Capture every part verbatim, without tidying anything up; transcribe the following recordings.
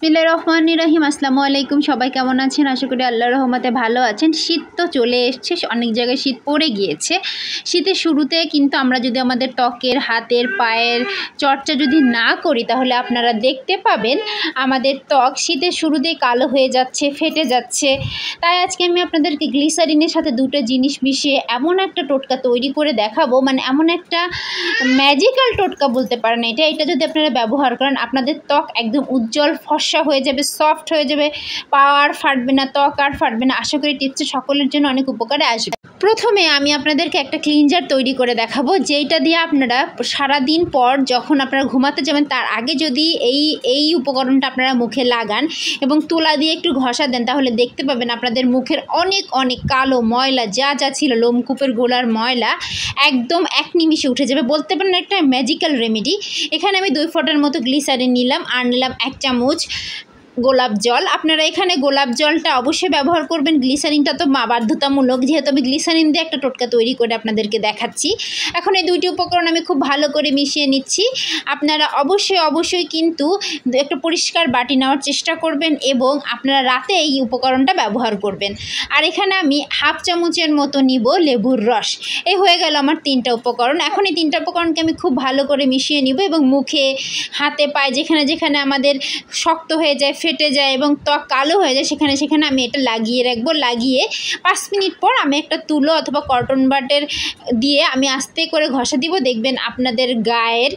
বিসমিল্লাহির রহমানির রহিম। আসসালামু আলাইকুম। সবাই কেমন আছেন? আশা করি আল্লাহর রহমতে ভালো আছেন। শীত তো চলে এসছে, অনেক জায়গায় শীত পড়ে গিয়েছে। শীতের শুরুতে কিন্তু আমরা যদি আমাদের ত্বকের, হাতের, পায়ের চর্চা যদি না করি তাহলে আপনারা দেখতে পাবেন আমাদের ত্বক শীতের শুরুতেই কালো হয়ে যাচ্ছে, ফেটে যাচ্ছে। তাই আজকে আমি আপনাদেরকে গ্লিসারিনের সাথে দুটো জিনিস মিশিয়ে এমন একটা টোটকা তৈরি করে দেখাবো, মানে এমন একটা ম্যাজিক্যাল টোটকা বলতে পারেন এটা। এটা যদি আপনারা ব্যবহার করেন আপনাদের ত্বক একদম উজ্জ্বল ফর্সা হয়ে যাবে, সফট হয়ে যাবে, পা আর ফাটবে না, ত্বক আর ফাটবে না। আশা করি টিপসটা সকলের জন্য অনেক উপকারে আসবে। প্রথমে আমি আপনাদেরকে একটা ক্লিনজার তৈরি করে দেখাবো, যেইটা দিয়ে আপনারা সারা দিন পর যখন আপনারা ঘুমাতে যাবেন তার আগে যদি এই এই উপকরণটা আপনারা মুখে লাগান এবং তুলা দিয়ে একটু ঘষা দেন তাহলে দেখতে পাবেন আপনাদের মুখের অনেক অনেক কালো ময়লা যা যা ছিল, লোমকূপের গোড়ার ময়লা একদম এক নিমিষে উঠে যাবে। বলতে পারেন একটা ম্যাজিক্যাল রেমেডি। এখানে আমি দুই ফোঁটার মতো গ্লিসারিন নিলাম আর নিলাম এক চামচ গোলাপ জল। আপনারা এখানে গোলাপ জলটা অবশ্যই ব্যবহার করবেন, গ্লিসারিনটা তো বাধ্যতামূলক, যেহেতু আমি গ্লিসারিন দিয়ে একটা টোটকা তৈরি করে আপনাদেরকে দেখাচ্ছি। এখন এই দুইটি উপকরণ আমি খুব ভালো করে মিশিয়ে নিচ্ছি। আপনারা অবশ্যই অবশ্যই কিন্তু একটা পরিষ্কার বাটি নেওয়ার চেষ্টা করবেন এবং আপনারা রাতে এই উপকরণটা ব্যবহার করবেন। আর এখানে আমি হাফ চামচের মতো নিব লেবুর রস। এই হয়ে গেল আমার তিনটা উপকরণ। এখন এই তিনটা উপকরণকে আমি খুব ভালো করে মিশিয়ে নিব এবং মুখে, হাতে, পায়ে যেখানে যেখানে আমাদের শক্ত হয়ে যায়, ফেটে যায় এবং ত্বক কালো হয়ে যায় সেখানে সেখানে আমি এটা লাগিয়ে রাখবো। লাগিয়ে পাঁচ মিনিট পর আমি একটা তুলো অথবা কটন বাটের দিয়ে আমি আস্তে করে ঘষা দিব। দেখবেন আপনাদের গায়ের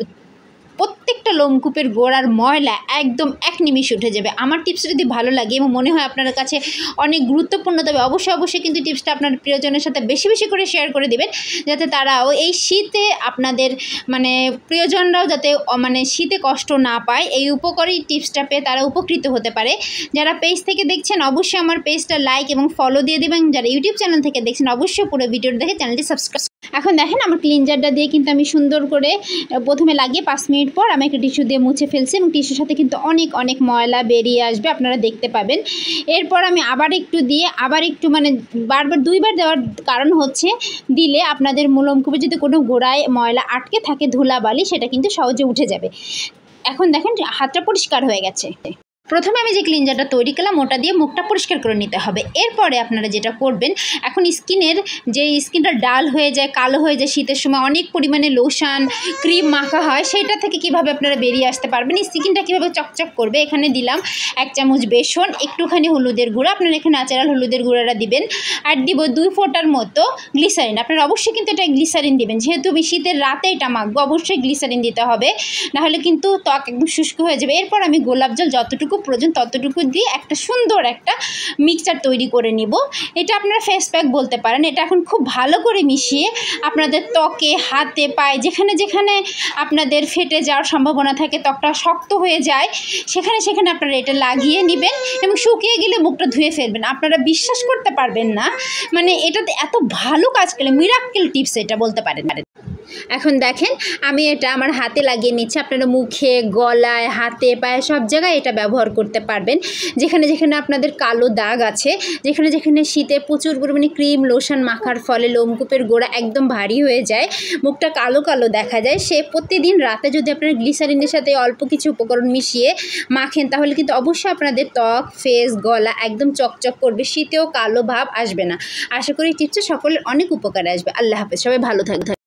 প্রত্যেকটা লোমকূপের গোড়ার ময়লা একদম এক নিমিষ উঠে যাবে। আমার টিপসটা যদি ভালো লাগে এবং মনে হয় আপনার কাছে অনেক গুরুত্বপূর্ণ, তবে অবশ্যই অবশ্যই কিন্তু টিপসটা আপনার প্রিয়জনের সাথে বেশি বেশি করে শেয়ার করে দেবেন, যাতে তারাও এই শীতে আপনাদের মানে প্রিয়জনরাও যাতে মানে শীতে কষ্ট না পায়, এই উপকারী টিপসটা পেয়ে তারা উপকৃত হতে পারে। যারা পেজ থেকে দেখছেন অবশ্যই আমার পেজটা লাইক এবং ফলো দিয়ে দেবেন। যারা ইউটিউব চ্যানেল থেকে দেখছেন অবশ্যই পুরো ভিডিওটা দেখে চ্যানেলটি সাবস্ক্রাইব। এখন দেখেন আমার ক্লিনজারটা দিয়ে কিন্তু আমি সুন্দর করে প্রথমে লাগিয়ে পাঁচ মিনিট পর আমি একটা টিস্যু দিয়ে মুছে ফেলছি এবং টিস্যুর সাথে কিন্তু অনেক অনেক ময়লা বেরিয়ে আসবে, আপনারা দেখতে পাবেন। এরপর আমি আবার একটু দিয়ে আবার একটু মানে বারবার দুইবার দেওয়ার কারণ হচ্ছে দিলে আপনাদের লোমকূপে যদি কোনো গোড়ায় ময়লা আটকে থাকে, ধুলাবালি, সেটা কিন্তু সহজে উঠে যাবে। এখন দেখেন হাতটা পরিষ্কার হয়ে গেছে। প্রথমে আমি যে ক্লিনজারটা তৈরি করলাম ওটা দিয়ে মুখটা পরিষ্কার করে নিতে হবে। এরপরে আপনারা যেটা করবেন, এখন স্কিনের যে স্কিনটা ডাল হয়ে যায়, কালো হয়ে যায়, শীতের সময় অনেক পরিমাণে লোশন ক্রিম মাখা হয়, সেইটা থেকে কিভাবে আপনারা বেরিয়ে আসতে পারবেন, স্কিনটা কীভাবে চকচক করবে। এখানে দিলাম এক চামচ বেসন, একটুখানি হলুদের গুঁড়া, আপনারা এখানে ন্যাচারাল হলুদের গুঁড়াটা দিবেন, আর দিব দুই ফোঁটার মতো গ্লিসারিন। আপনারা অবশ্যই কিন্তু এটা গ্লিসারিন দিবেন, যেহেতু আমি শীতের রাতে এটা মাখবো, অবশ্যই গ্লিসারিন দিতে হবে, নাহলে কিন্তু ত্বক একদম শুষ্ক হয়ে যাবে। এরপর আমি গোলাপ জল যতটুকু প্রয়োজন ততটুকু দিয়ে একটা সুন্দর একটা মিক্সচার তৈরি করে নিব। এটা আপনারা ফেস প্যাক বলতে পারেন। এটা এখন খুব ভালো করে মিশিয়ে আপনাদের ত্বকে, হাতে, পায়ে যেখানে যেখানে আপনাদের ফেটে যাওয়ার সম্ভাবনা থাকে, ত্বকটা শক্ত হয়ে যায়, সেখানে সেখানে আপনারা এটা লাগিয়ে নেবেন এবং শুকিয়ে গেলে মুখটা ধুয়ে ফেলবেন। আপনারা বিশ্বাস করতে পারবেন না, মানে এটাতে এত ভালো কাজ করে, মিরাক্কেল টিপস এটা বলতে পারেন। এখন দেখেন আমি এটা আমার হাতে লাগিয়ে নিচ্ছি। আপনারা মুখে, গলায়, হাতে, পায়ে সব জায়গায় এটা ব্যবহার করতে পারবেন। যেখানে যেখানে আপনাদের কালো দাগ আছে, যেখানে যেখানে শীতে প্রচুর পরিমাণে ক্রিম লোশন মাখার ফলে লোমকূপের গোড়া একদম ভারী হয়ে যায়, মুখটা কালো কালো দেখা যায়, সে প্রতিদিন রাতে যদি আপনারা গ্লিসারিনের সাথে অল্প কিছু উপকরণ মিশিয়ে মাখেন তাহলে কিন্তু অবশ্যই আপনাদের ত্বক, ফেস, গলা একদম চকচক করবে, শীতেও কালো ভাব আসবে না। আশা করি টিপসটা সকলের অনেক উপকারে আসবে। আল্লাহ হাফেজ, সবাই ভালো থাকবে।